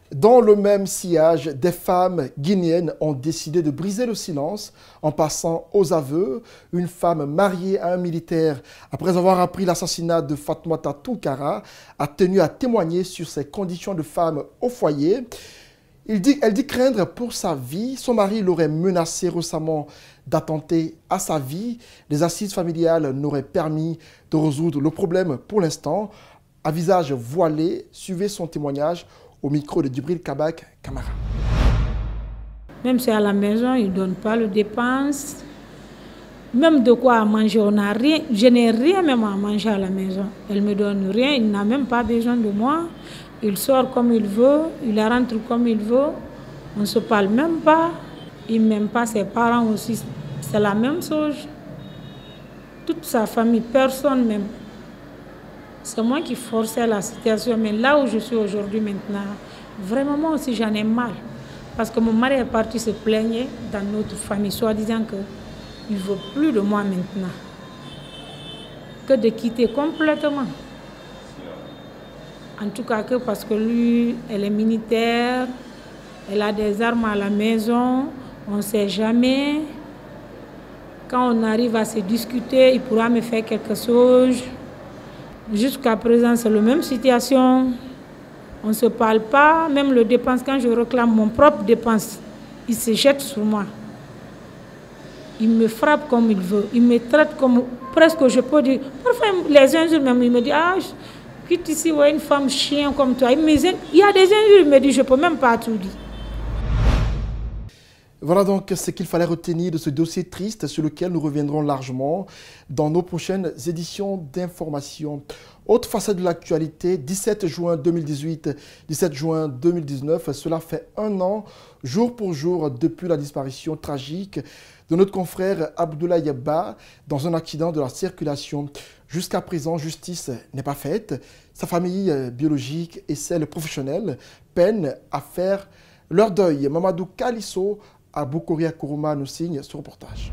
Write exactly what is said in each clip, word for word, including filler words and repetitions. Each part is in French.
Dans le même sillage, des femmes guinéennes ont décidé de briser le silence en passant aux aveux. Une femme mariée à un militaire, après avoir appris l'assassinat de Fatoumata Tounkara, a tenu à témoigner sur ses conditions de femme au foyer. Il dit, elle dit craindre pour sa vie. Son mari l'aurait menacé récemment d'attenter à sa vie. Les assises familiales n'auraient permis de résoudre le problème pour l'instant. À visage voilé, suivez son témoignage au micro de Djibril Kabak Camara. Même si à la maison, ils ne donnent pas le dépense. Même de quoi à manger, on n'a rien. Je n'ai rien même à manger à la maison. Elle ne me donne rien, il n'a même pas besoin de moi. Il sort comme il veut, il rentre comme il veut. On ne se parle même pas. Il ne m'aime pas, ses parents aussi. C'est la même chose. Toute sa famille, personne même. C'est moi qui forçais la situation, mais là où je suis aujourd'hui maintenant, vraiment moi aussi j'en ai mal. Parce que mon mari est parti se plaigner dans notre famille, soit disant qu'il ne veut plus de moi maintenant. Que de quitter complètement. En tout cas que parce que lui, elle est militaire, elle a des armes à la maison, on ne sait jamais. Quand on arrive à se discuter, il pourra me faire quelque chose. Jusqu'à présent, c'est la même situation. On ne se parle pas. Même le dépense, quand je réclame mon propre dépense, il se jette sur moi. Il me frappe comme il veut. Il me traite comme presque, je peux dire. Parfois, les injures même, il me dit, ah, quitte ici, ouais, une femme chien comme toi. Il, me, il y a des injures, il me dit, je ne peux même pas tout dire. Voilà donc ce qu'il fallait retenir de ce dossier triste sur lequel nous reviendrons largement dans nos prochaines éditions d'information. Autre facette de l'actualité, dix-sept juin deux mille dix-huit, dix-sept juin deux mille dix-neuf, cela fait un an, jour pour jour, depuis la disparition tragique de notre confrère Abdoulaye Ba dans un accident de la circulation. Jusqu'à présent, justice n'est pas faite. Sa famille biologique et celle professionnelle peinent à faire leur deuil. Mamadou Kalisso à Boukoria Kourouma nous signe ce reportage.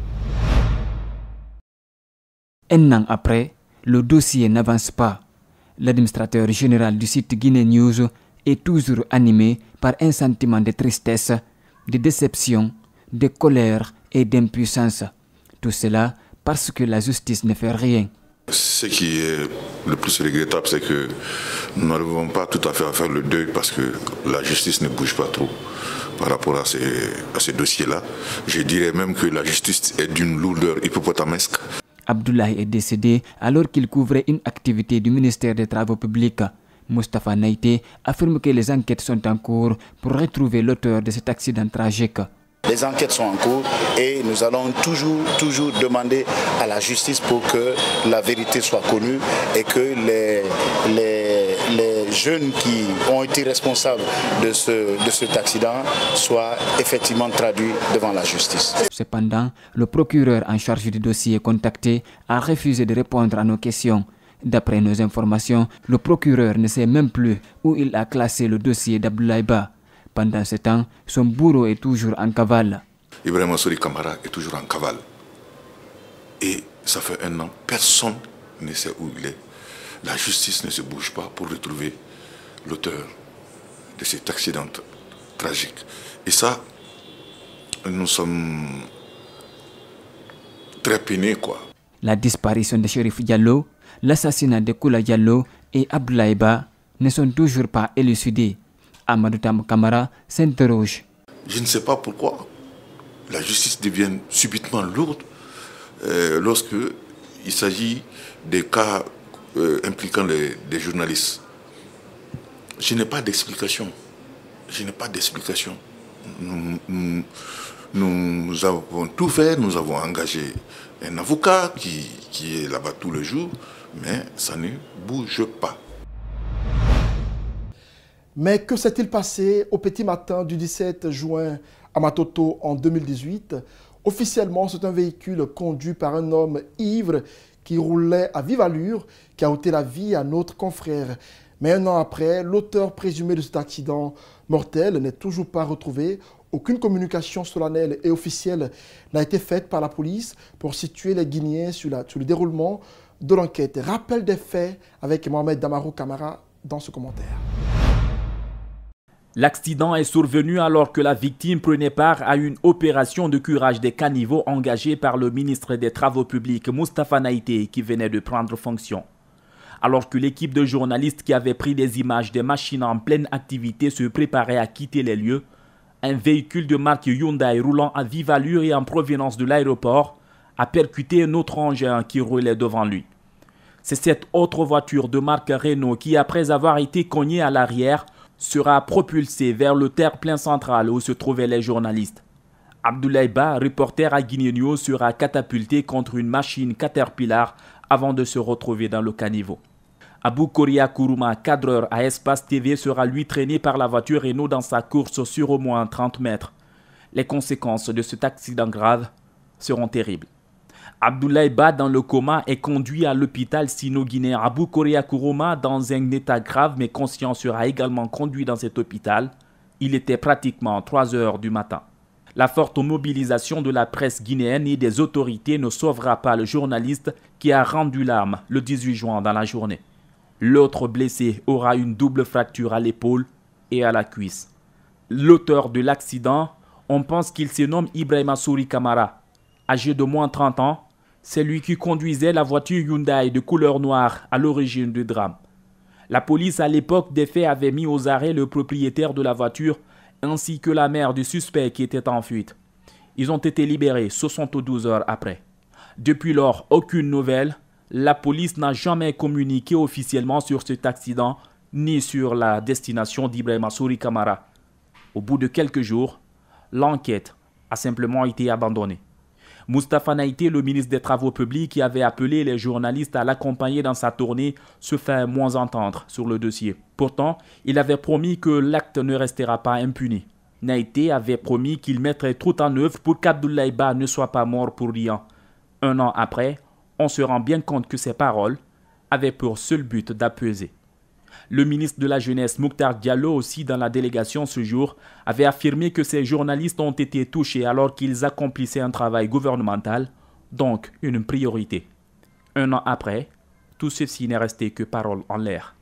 Un an après, le dossier n'avance pas. L'administrateur général du site Guinée News est toujours animé par un sentiment de tristesse, de déception, de colère et d'impuissance. Tout cela parce que la justice ne fait rien. Ce qui est le plus regrettable, c'est que nous n'arrivons pas tout à fait à faire le deuil parce que la justice ne bouge pas trop par rapport à ces, à ces dossiers-là. Je dirais même que la justice est d'une lourdeur hippopotamesque. Abdoulaye est décédé alors qu'il couvrait une activité du ministère des Travaux publics. Moustapha Naïté affirme que les enquêtes sont en cours pour retrouver l'auteur de cet accident tragique. Les enquêtes sont en cours et nous allons toujours, toujours demander à la justice pour que la vérité soit connue et que les, les, les jeunes qui ont été responsables de, ce, de cet accident soient effectivement traduits devant la justice. Cependant, le procureur en charge du dossier contacté a refusé de répondre à nos questions. D'après nos informations, le procureur ne sait même plus où il a classé le dossier d'Abdoulaye Ba. Pendant ce temps, son bourreau est toujours en cavale. Ibrahima Sori Camara est toujours en cavale. Et ça fait un an, personne ne sait où il est. La justice ne se bouge pas pour retrouver l'auteur de cet accident tragique. Et ça, nous sommes très peinés, quoi. La disparition de Chérif Diallo, l'assassinat de Koula Diallo et Abdoulaye Ba ne sont toujours pas élucidés. Amadou Tam Camara s'interroge. Je ne sais pas pourquoi la justice devient subitement lourde euh, lorsque il s'agit des cas euh, impliquant les, des journalistes. Je n'ai pas d'explication. Je n'ai pas d'explication. Nous, nous, nous avons tout fait, nous avons engagé un avocat qui, qui est là-bas tous les jours, mais ça ne bouge pas. Mais que s'est-il passé au petit matin du dix-sept juin à Matoto en deux mille dix-huit? Officiellement, c'est un véhicule conduit par un homme ivre qui roulait à vive allure qui a ôté la vie à notre confrère. Mais un an après, l'auteur présumé de cet accident mortel n'est toujours pas retrouvé. Aucune communication solennelle et officielle n'a été faite par la police pour situer les Guinéens sur, la, sur le déroulement de l'enquête. Rappel des faits avec Mohamed Damaro Camara dans ce commentaire. L'accident est survenu alors que la victime prenait part à une opération de curage des caniveaux engagée par le ministre des Travaux publics Moustapha Naïté qui venait de prendre fonction. Alors que l'équipe de journalistes qui avait pris des images des machines en pleine activité se préparait à quitter les lieux, un véhicule de marque Hyundai roulant à vive allure et en provenance de l'aéroport a percuté un autre engin qui roulait devant lui. C'est cette autre voiture de marque Renault qui, après avoir été cognée à l'arrière, sera propulsée vers le terre-plein central où se trouvaient les journalistes. Abdoulaye Ba, reporter à Guinée News, sera catapulté contre une machine Caterpillar avant de se retrouver dans le caniveau. Abou Koria Kourouma, cadreur à Espace T V, sera lui traîné par la voiture Renault dans sa course sur au moins trente mètres. Les conséquences de cet accident grave seront terribles. Abdoulaye Ba, dans le coma, est conduit à l'hôpital sino-guinéen. Abou Koria Kourouma, dans un état grave mais conscient, sera également conduit dans cet hôpital. Il était pratiquement trois heures du matin. La forte mobilisation de la presse guinéenne et des autorités ne sauvera pas le journaliste qui a rendu l'âme le dix-huit juin dans la journée. L'autre blessé aura une double fracture à l'épaule et à la cuisse. L'auteur de l'accident, on pense qu'il se nomme Ibrahima Souri Kamara. Âgé de moins de trente ans, c'est lui qui conduisait la voiture Hyundai de couleur noire à l'origine du drame. La police à l'époque des faits avait mis aux arrêts le propriétaire de la voiture ainsi que la mère du suspect qui était en fuite. Ils ont été libérés soixante-douze heures après. Depuis lors, aucune nouvelle. La police n'a jamais communiqué officiellement sur cet accident ni sur la destination d'Ibrahima Souri Kamara. Au bout de quelques jours, l'enquête a simplement été abandonnée. Moustapha Naïté, le ministre des Travaux publics, qui avait appelé les journalistes à l'accompagner dans sa tournée, se fait moins entendre sur le dossier. Pourtant, il avait promis que l'acte ne restera pas impuni. Naïté avait promis qu'il mettrait tout en œuvre pour qu'Abdoulaye Ba ne soit pas mort pour rien. Un an après, on se rend bien compte que ces paroles avaient pour seul but d'apaiser. Le ministre de la Jeunesse, Mokhtar Diallo, aussi dans la délégation ce jour, avait affirmé que ces journalistes ont été touchés alors qu'ils accomplissaient un travail gouvernemental, donc une priorité. Un an après, tout ceci n'est resté que paroles en l'air.